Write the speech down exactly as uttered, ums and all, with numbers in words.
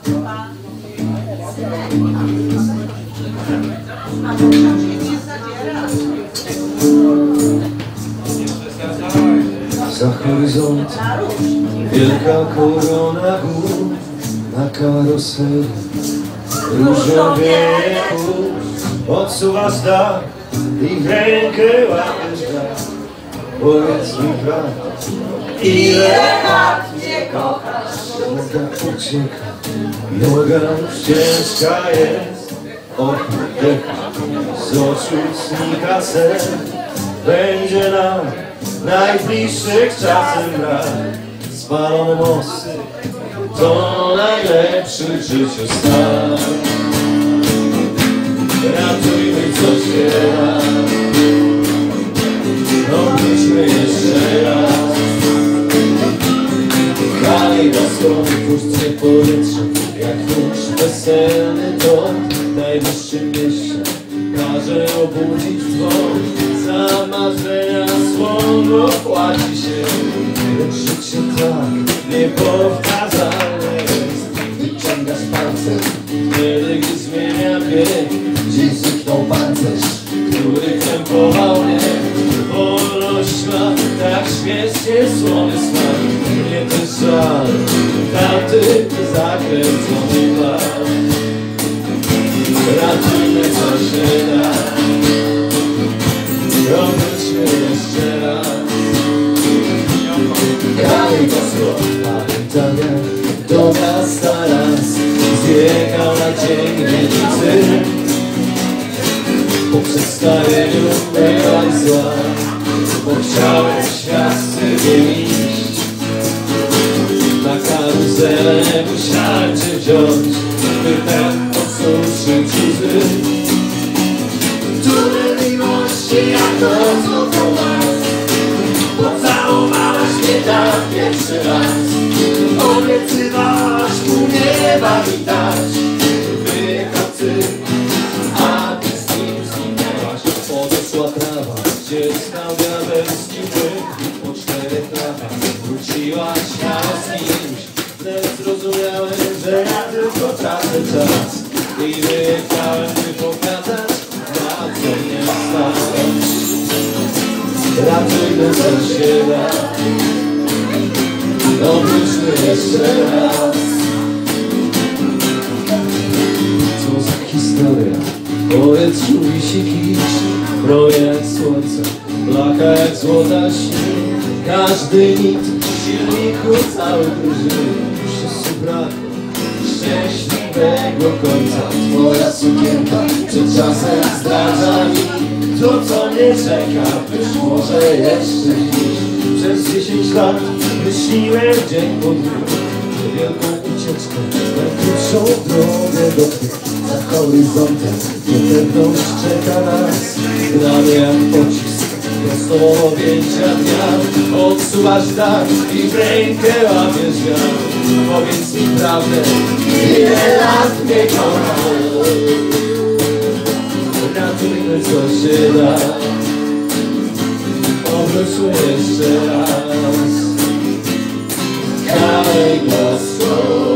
Za horyzontem wielka korona gór, na karoseli różą wieku. Odsuwasz dach i w rękę łapiesz dach. Powiedz mi prawdę, ile lat mnie kochasz? Noga ucieka, noga ciężka jest. Oddecha, z oczu znika sen. Będzie nam najbliższych czasem brak. Spalone mosty to najlepszy w życiu stan. Ratujmy co się da, obróćmy jeszcze raz. Kalejdoskop w puszce powietrza, jak nóż weselny ton. W najbliższym mieście każe obudzić dzwon. Za marzenia słowo płaci się, lecz życie tak niepowtarzalne jest. Wyciągasz palcem, wtedy gdy zmienia bieg. Dziś zniknął pancerz, który krępował mnie. Wolność ma tak śmiesznie słony smak. Mnie też żal, tamty zakręcony plan. Ratujmy co się da, obróćmy jeszcze raz. Kalejdoskop pamiętania do miasta raz zjechał na dzień Wienicy. Po przedstawieniu byłaś zła, bo chciałeś świat z tym iść. Na karuzelę musiałem cię wziąć, by ten osuszył ci łzy. Dumy miłości jak to złotą las, pocałowałaś mnie tak pierwszy raz. Obiecywałaś mu nieba mi dać. Wyjechał cyrk, a ty z nim zniknęłaś. Podeszła trawa, gdzie stał diabelski łyk. Po czterech latach wróciłaś z kimś. Wtedy zrozumiałem, że ja tylko tracę czas. I wyjechałem, by pokazać, na co nie stałem. Ratujmy co się da, obróćmy jeszcze raz. Co za historia, w powietrzu wisi kicz. Broje jak słońce, blaka jak złota śni. Każdy nit w silniku cały drży. Wszyscy brakło szczęśliwego końca. Twoja sukienka przed czasem zdradza mi to, co mnie czeka, być może jeszcze dziś. Przez dziesięć lat myśliłem dzień po dniu, wielką ucieczkę, najkrótszą drogę do tych. Za horyzontem niepewność czeka nas. Gramy jak pocisk, prosto objęcia dnia. Odsuwasz dach i w rękę łapiesz wiatr. Powiedz mi prawdę, ile lat mnie kochasz? Ratujmy co się da, obróćmy jeszcze raz. Kalejdoskop.